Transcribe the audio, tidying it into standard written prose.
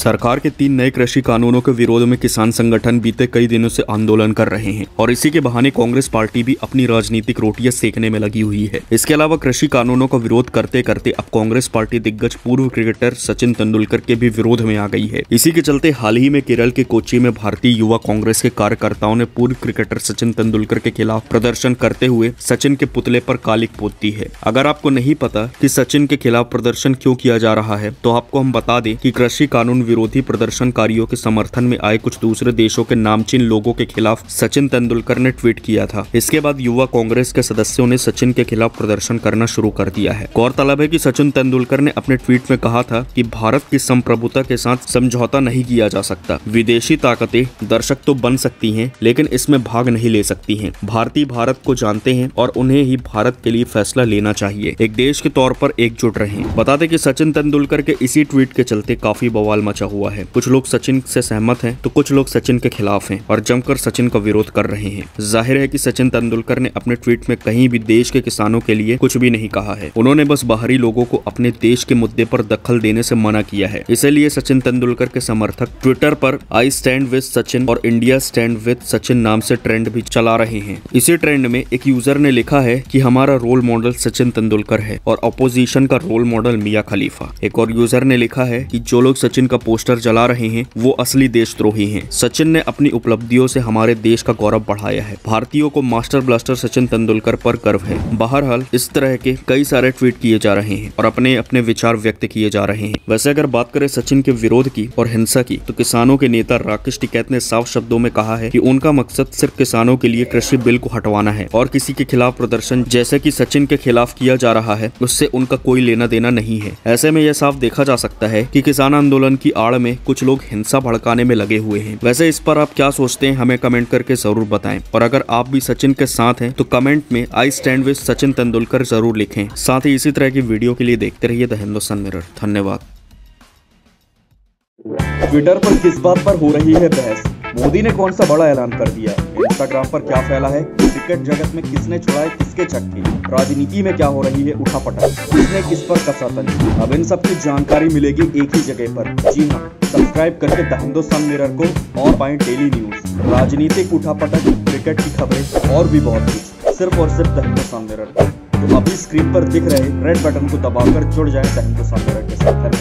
सरकार के 3 नए कृषि कानूनों के विरोध में किसान संगठन बीते कई दिनों से आंदोलन कर रहे हैं और इसी के बहाने कांग्रेस पार्टी भी अपनी राजनीतिक रोटियां सेकने में लगी हुई है। इसके अलावा कृषि कानूनों का विरोध करते करते अब कांग्रेस पार्टी दिग्गज पूर्व क्रिकेटर सचिन तेंदुलकर के भी विरोध में आ गई है। इसी के चलते हाल ही में केरल के कोच्चि में भारतीय युवा कांग्रेस के कार्यकर्ताओं ने पूर्व क्रिकेटर सचिन तेंदुलकर के खिलाफ प्रदर्शन करते हुए सचिन के पुतले पर कालिक पोत दी है। अगर आपको नहीं पता कि सचिन के खिलाफ प्रदर्शन क्यों किया जा रहा है तो आपको हम बता दें कि कृषि कानून विरोधी प्रदर्शनकारियों के समर्थन में आए कुछ दूसरे देशों के नामचीन लोगों के खिलाफ सचिन तेंदुलकर ने ट्वीट किया था। इसके बाद युवा कांग्रेस के सदस्यों ने सचिन के खिलाफ प्रदर्शन करना शुरू कर दिया है। गौरतलब है कि सचिन तेंदुलकर ने अपने ट्वीट में कहा था कि भारत की संप्रभुता के साथ समझौता नहीं किया जा सकता। विदेशी ताकतें दर्शक तो बन सकती हैं, लेकिन इसमें भाग नहीं ले सकती हैं। भारतीय भारत को जानते हैं और उन्हें ही भारत के लिए फैसला लेना चाहिए। एक देश के तौर पर एकजुट रहें। बता दें कि सचिन तेंदुलकर के इसी ट्वीट के चलते काफी बवाल मचा हुआ है। कुछ लोग सचिन से सहमत हैं तो कुछ लोग सचिन के खिलाफ हैं और जमकर सचिन का विरोध कर रहे हैं। जाहिर है कि सचिन तेंदुलकर ने अपने ट्वीट में कहीं भी देश के किसानों के लिए कुछ भी नहीं कहा है। उन्होंने बस बाहरी लोगों को अपने देश के मुद्दे पर दखल देने से मना किया है। इसीलिए सचिन तेंदुलकर के समर्थक ट्विटर पर आई स्टैंड विद सचिन और इंडिया स्टैंड विद सचिन नाम से ट्रेंड भी चला रहे हैं। इसी ट्रेंड में एक यूजर ने लिखा है कि हमारा रोल मॉडल सचिन तेंदुलकर है और अपोजिशन का रोल मॉडल मियां खलीफा। एक और यूजर ने लिखा है कि जो लोग सचिन का पोस्टर जला रहे हैं वो असली देशद्रोही हैं। सचिन ने अपनी उपलब्धियों से हमारे देश का गौरव बढ़ाया है। भारतीयों को मास्टर ब्लास्टर सचिन तेंदुलकर पर गर्व है। बहरहाल इस तरह के कई सारे ट्वीट किए जा रहे हैं और अपने अपने विचार व्यक्त किए जा रहे हैं। वैसे अगर बात करें सचिन के विरोध की और हिंसा की तो किसानों के नेता राकेश टिकैत ने साफ शब्दों में कहा है कि उनका मकसद सिर्फ किसानों के लिए कृषि बिल को हटवाना है और किसी के खिलाफ प्रदर्शन जैसे कि सचिन के खिलाफ किया जा रहा है उससे उनका कोई लेना देना नहीं है। ऐसे में यह साफ देखा जा सकता है कि किसान आंदोलन की आड़ में कुछ लोग हिंसा भड़काने में लगे हुए हैं। वैसे इस पर आप क्या सोचते हैं हमें कमेंट करके जरूर बताएं और अगर आप भी सचिन के साथ हैं तो कमेंट में I stand with Sachin Tendulkar जरूर लिखें। साथ ही इसी तरह की वीडियो के लिए देखते रहिए द हिंदुस्तान मिरर। धन्यवाद। ट्विटर पर किस बात पर हो रही है बहस? मोदी ने कौन सा बड़ा ऐलान कर दिया? इंस्टाग्राम पर क्या फैला है? क्रिकेट जगत में किसने छुड़ाए किसके छक्के? राजनीति में क्या हो रही है उठापटक? किसने किस पर कसा तंज? अब इन सब की जानकारी मिलेगी एक ही जगह पर। जी हाँ, सब्सक्राइब करके द हिंदुस्तान मिरर को और पाएं डेली न्यूज, राजनीतिक उठापटक, क्रिकेट की खबरें और भी बहुत कुछ, सिर्फ और सिर्फ द हिंदुस्तान मिरर। तो अभी स्क्रीन पर दिख रहे रेड बटन को दबाकर जुड़ जाए द हिंदुस्तान मिरर के साथ।